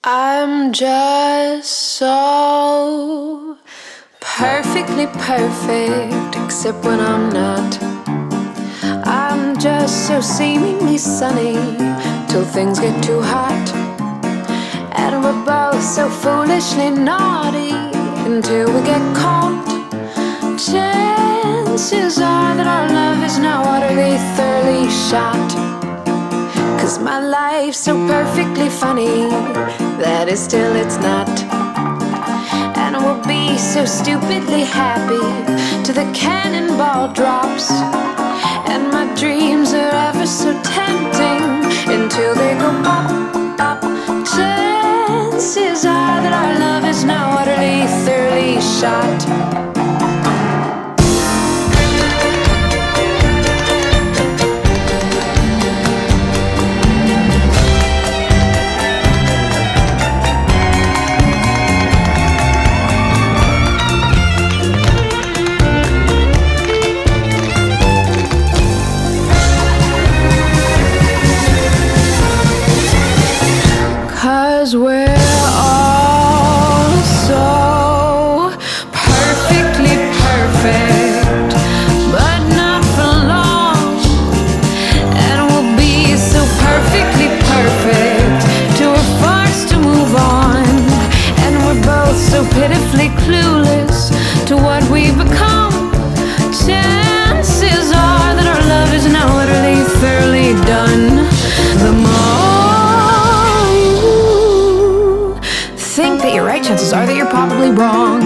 I'm just so perfectly perfect, except when I'm not. I'm just so seemingly sunny till things get too hot. And we're both so foolishly naughty until we get caught. Chances are that our love is now utterly, thoroughly shot. 'Cause my life's so perfectly funny that it's still it's not. And we'll be so stupidly happy till the cannonball drops. And my dreams are ever so tempting until they go pop, pop. Chances are that our love is now utterly, thoroughly shot. 'Cause we're all so perfectly perfect, but not for long. And we'll be so perfectly perfect till we're forced to move on. And we're both so pitifully clueless to what we become. Chances are that our love is now utterly, thoroughly done. The more think that you're right, chances are that you're probably wrong.